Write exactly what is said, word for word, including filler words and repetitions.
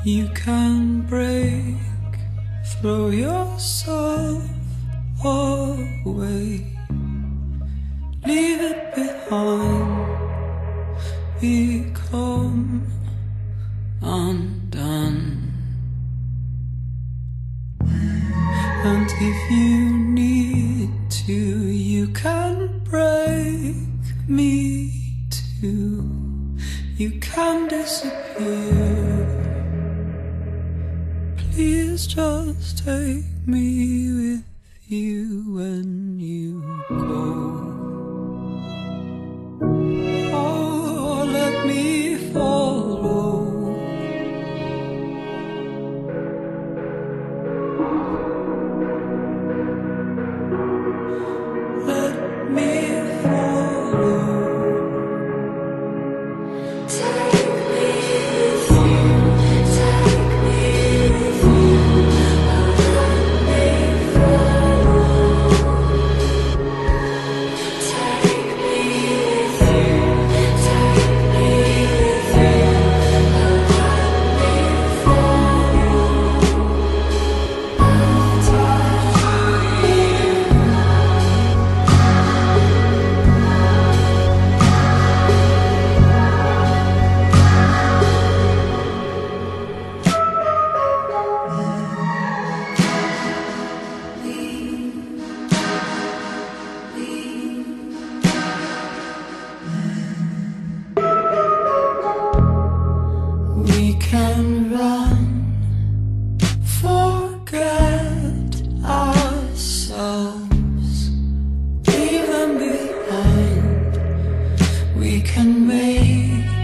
You can break, throw yourself away, leave it behind, become undone. And if you need to, you can break me too. You can disappear. Please just take me with you when you go. Oh, let me follow. Let me follow. We can run, forget ourselves, leave them behind. We can make